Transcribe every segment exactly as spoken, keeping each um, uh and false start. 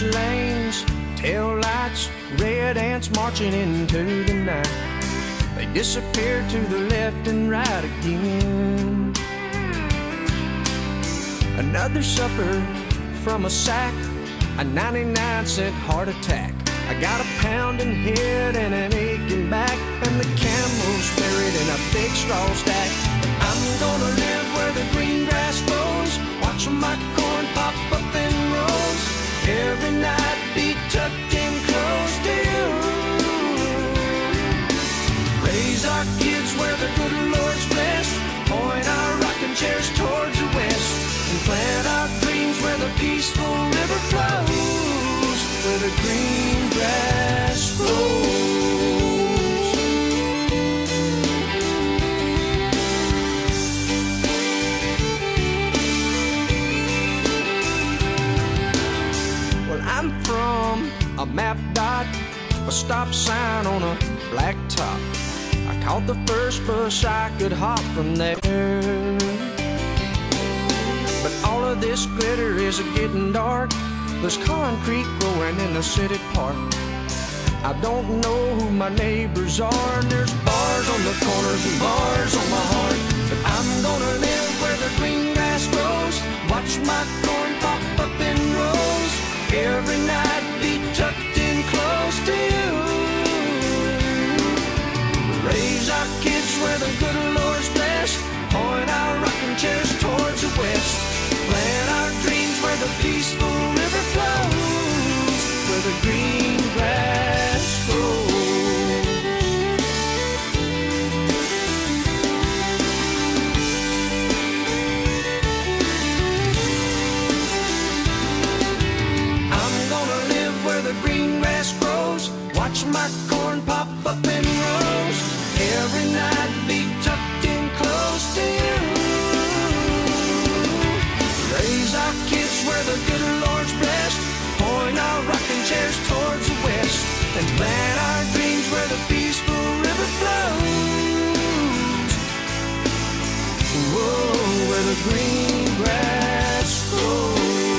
switch lanes, tail lights, red ants marching into the night. They disappear to the left and right again. Another supper from a sack, a ninety-nine cent heart attack. I got a pounding head and an aching back, and the camel's buried in a big straw stack. I'm gonna live where the green grass grows, watch my corn pop up in rows. Every night be tucked in close to you. Raise our kids where the good Lord's blessed, point our rocking chairs towards the west, and plant our dreams where the peaceful river flows, where the green grass grows. Well, I'm from a map dot, a stop sign on a black top. I caught the first bus I could hop from there. But all of this glitter is getting dark. There's concrete growing in the city park. I don't know who my neighbors are, and there's bars on the corners and bars on my heart. But I'm gonna live where the green grass grows, watch my corn pop up in rows. Every night be tucked in close to you. Raise our kids where the good Lord's blessed, point our rocking chairs towards the west, plant our dreams where the peaceful river flows, where the green grass grows. I'm gonna live where the green grass grows, watch my corn pop up in rows. Every night be tucked in close to you. Raise our kids where the good Lord's blessed, point our rocking chairs towards the west, and plant our dreams where the peaceful river flows. Whoa, where the green grass grows.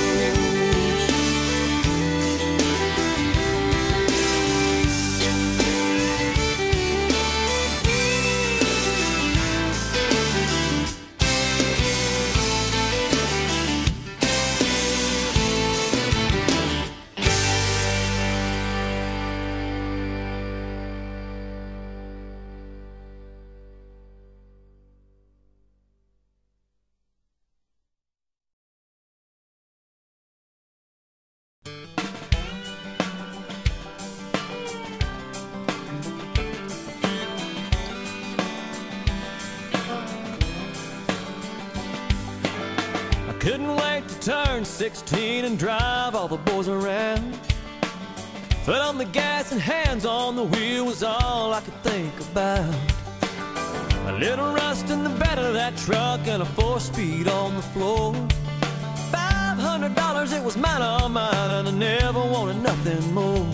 Couldn't wait to turn sixteen and drive all the boys around. Foot on the gas and hands on the wheel was all I could think about. A little rust in the bed of that truck and a four-speed on the floor. Five hundred dollars, it was mine, all mine, and I never wanted nothing more.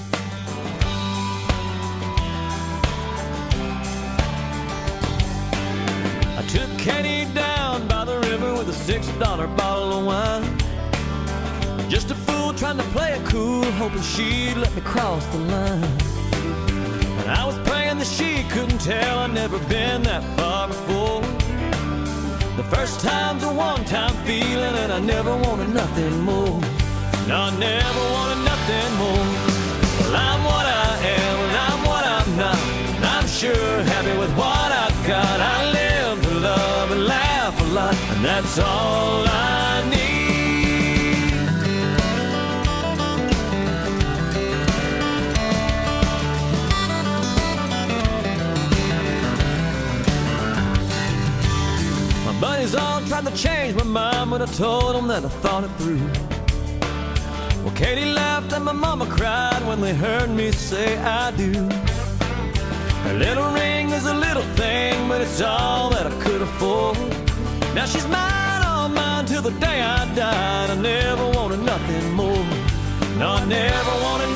I took Katie down by the river with a six dollar bottle of wine. Just a fool trying to play it cool, hoping she'd let me cross the line. And I was praying that she couldn't tell I'd never been that far before. The first time's a one-time feeling, and I never wanted nothing more. No, I never wanted nothing more. Well, I'm what I am, and I'm what I'm not, and I'm sure happy with what I've got. I live to love and laugh a lot, and that's all I need. My buddies all tried to change my mind, but I told them that I thought it through. Well, Katie laughed and my mama cried when they heard me say I do. Her little ring is a little thing, but it's all that I could afford. Now she's mine, all mine, till the day I died. I never wanted nothing more. No, I never wanted